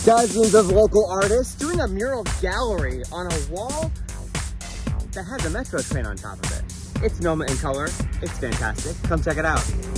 dozens of local artists doing a mural gallery on a wall that has a metro train on top of it. It's NOMA in color. It's fantastic. Come check it out.